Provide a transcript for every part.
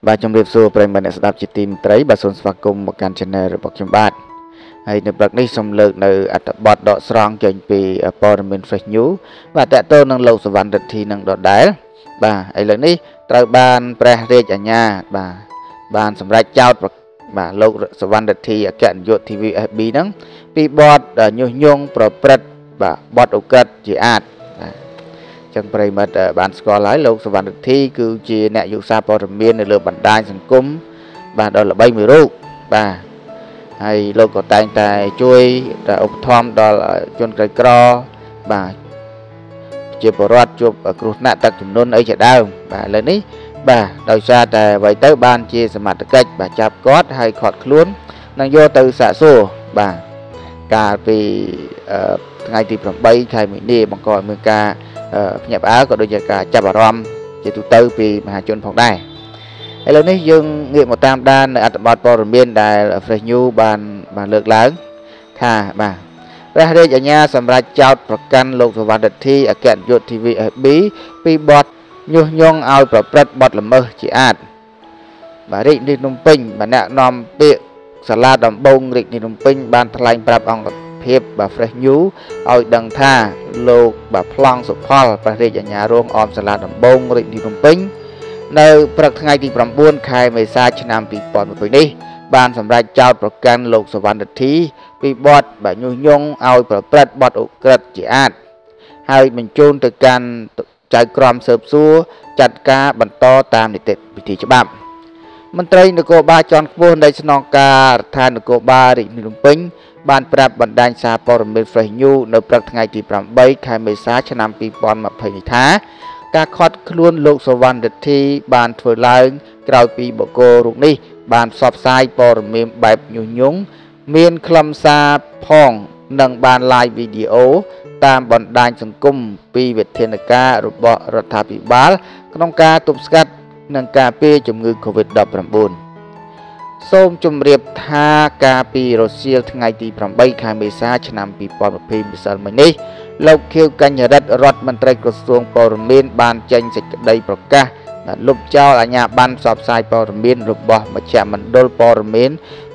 បាទជំរាបសួរប្រិយមិត្តអ្នកស្ដាប់ជាទីមេត្រីបាទសូមស្វាគមន៍មកកាន់ Channel របស់ខ្ញុំបាទហើយនៅព្រឹកនេះសូមលើកនៅអត្ថបទដកស្រង់ចេញពីព័ត៌មាន Fresh News បាទតកតទៅនឹងលោកសវណ្ណរិទ្ធីនឹងដដែលបាទឥឡូវនេះត្រូវបានព្រះរាជអាជ្ញាបានសម្រេចចោទបាទលោកសវណ្ណរិទ្ធីអគ្គនាយក TVFB ហ្នឹងពីបទញុះញង់ប្រព្រឹត្តបាទបទឧក្រិដ្ឋជាអាតចឹងប្រិមិត្តបានស្គាល់ហើយលោកសវណ្ណរិទ្ធីគឺជាអ្នកយុសាព័ត៌មាននៅលើបណ្ដាញសង្គមបាទដ៏ល្បីមួយរូបបាទហើយលោកក៏តែងតែជួយឧបត្ថម្ភដល់ជនក្រីក្របាទជាពលរដ្ឋជួបគ្រោះថ្នាក់ទឹកជំនន់អីជាដើមបាទឥឡូវនេះបាទដោយសារតែអ្វីទៅបានជាសមត្ថកិច្ចបាទចាប់គាត់ហើយឃាត់ខ្លួននឹងយកទៅសាកសួរបាទកាលពីថ្ងៃទី8ខែមីនាបង្កឲ្យមានការភ្ញាក់ផ្អើលក៏ដូចជាការចាប់អារម្មណ៍ជាទូទៅពីមហាជនផងដែរឥឡូវនេះយើងងាកមកតាមដាននៅអត្ថបទព័ត៌មានដែល Fresh News បានលើកឡើងថាបាទព្រះរាជអាជ្ញាសម្រាប់ចោទប្រកាន់លោកសវណ្ណរិទ្ធីអគ្គនាយក TVFB ពីបទញុះញង់ឲ្យប្រព្រឹត្តបទល្មើសជាអាតបាទរាជធានីភ្នំពេញបាទអ្នកនាំពាក្យសាលាដំបងរាជធានីភ្នំពេញបានថ្លែងប្រាប់អង្គភាពបាទ Fresh News ឲ្យដឹងថាលោកបាទប្លង់សុផលព្រះរាជអាជ្ញារងអមសាលាដំបងរាជធានីភ្នំពេញនៅព្រឹកថ្ងៃទី9ខែមេសាឆ្នាំ2020នេះបានសម្រេចចោទប្រកាន់លោកសវណ្ណរិទ្ធីពីបទបាទញុះញង់ឲ្យប្រព្រឹត្តបទឧក្រិដ្ឋជាអាតហើយបញ្ជូនទៅកាន់ចៅក្រមស៊ើបសួរចាត់ការបន្តតាមនីតិវិធីច្បាប់មន្ត្រីនគរបាលជាន់ខ្ពស់នៃស្នងការដ្ឋាននគរបាលរាជធានីភ្នំពេញបានប្រាប់បណ្ដាញសារព័ត៌មាន Fresh News នៅព្រឹកថ្ងៃទី8ខែមេសាឆ្នាំ2020នេះថាការឃាត់ខ្លួនលោកសវណ្ណរិទ្ធីបានធ្វើឡើងក្រោយពីបុគ្គលរូបនេះបានផ្សព្វផ្សាយព័ត៌មានបែបញុះញង់មានខ្លឹមសារផងនិងបាន live វីដេអូតាមបណ្ដាញសង្គមពីវិធានការរបស់រដ្ឋាភិបាលក្នុងការទប់ស្កាត់និងការពារជំងឺ Covid-19 សូមជម្រាបថាការពីរសៀលថ្ងៃទី8ខែមេសាឆ្នាំ2020ម្សិលមិញនេះលោកខៀវកញ្ញរិទ្ធរដ្ឋមន្ត្រីក្រសួងព័ត៌មានបានចេញសេចក្តីប្រកាសលុបចោលអាជ្ញាប័ណ្ណផ្សព្វផ្សាយព័ត៌មានរបស់មជ្ឈមណ្ឌលព័ត៌មាន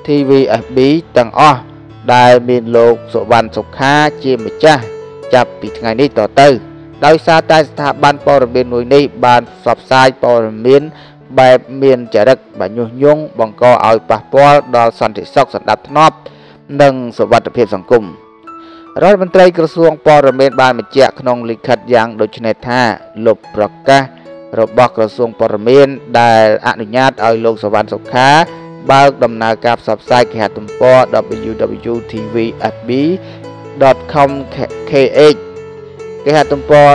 TVFB ទាំងអស់ដែលមានលោកសុវណ្ណសុខាជាម្ចាស់ចាប់ពីថ្ងៃនេះតទៅដោយសារតែស្ថាប័នព័ត៌មានមួយនេះបានផ្សព្វផ្សាយព័ត៌មានបែបមានចរិតបាទញុះញង់បង្កឲ្យប៉ះពាល់ដល់សន្តិសុខសណ្ដាប់ធ្នាប់និងសុវត្ថិភាពសង្គមរដ្ឋមន្ត្រីក្រសួងព័ត៌មានបានបញ្ជាក់ក្នុងលិខិតយ៉ាងដូចនេះថាលុបប្រកាសរបស់ក្រសួងព័ត៌មានដែលអនុញ្ញាតឲ្យលោកសវណ្ណសុខាបើកដំណើរការផ្សព្វផ្សាយគេហទំព័រ www.tvfb.com.kh គេហទំព័រ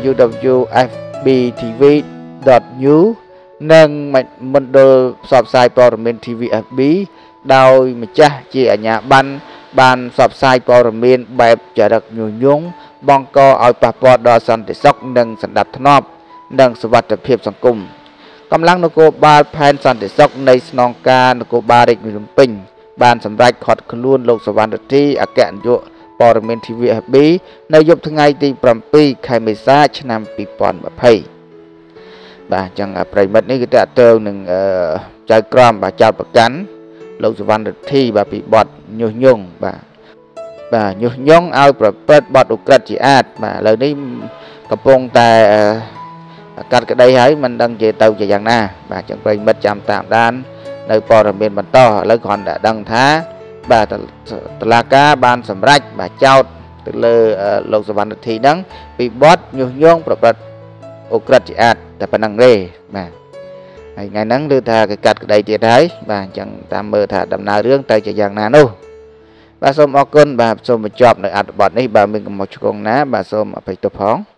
www.fbtv.new និងមណ្ឌលផ្សព្វផ្សាយព័ត៌មាន TVFB ដោយម្ចាស់ជាអាជ្ញាប័ណ្ណបានផ្សព្វផ្សាយព័ត៌មានបែបចរិតញុះញង់បង្កឲ្យប៉ះពាល់ដល់សន្តិសុខនិងសណ្ដាប់ធ្នាប់និងសុវត្ថិភាពសង្គមកម្លាំងនគរបាលផែនសន្តិសុខនៃស្នងការនគរបាលរាជធានីភ្នំពេញបានសម្រេចឃាត់ខ្លួនលោកសវណ្ណរិទ្ធីអគ្គនាយកព័ត៌មាន TVFB នៅយប់ថ្ងៃទី7ខែមេសាឆ្នាំ2020បាទអញ្ចឹងប្រិមិត្តនេះគឺតើតើនឹងចៅក្រមបាទចោទប្រកាន់លោកសវណ្ណរិទ្ធីបាទពីបទញុះញង់បាទញុះញង់ឲ្យប្រព្រឹត្តបទឧក្រិដ្ឋជាអាតបាទឥឡូវនេះកំពុងតែកាត់ក្តីហើយមិនដឹងជាទៅជាយ៉ាងណាបាទអញ្ចឹងប្រិមិត្តចាំតាមដាននៅព័ត៌មានបន្តឥឡូវគ្រាន់តែដឹងថាបាទតុលាការបានសម្រេចបាទចោទទៅលើលោកសវណ្ណរិទ្ធីហ្នឹងពីបទញុះញង់ប្រព្រឹត្តឧក្រិដ្ឋជាអាតតែប៉ុណ្្នឹងទេបាទហើយថ្ងៃហ្នឹងគឺថាគេកាត់ក្តីទៀតហើយបាទអញ្ចឹងតាមមើលថាដំណើររឿងទៅជាយ៉ាងណានោះបាទសូមអរគុណបាទសូមបញ្ចប់នៅអត្ថបទនេះបើមានកំហុសឆ្គងណាបាទសូមអភ័យទោសផង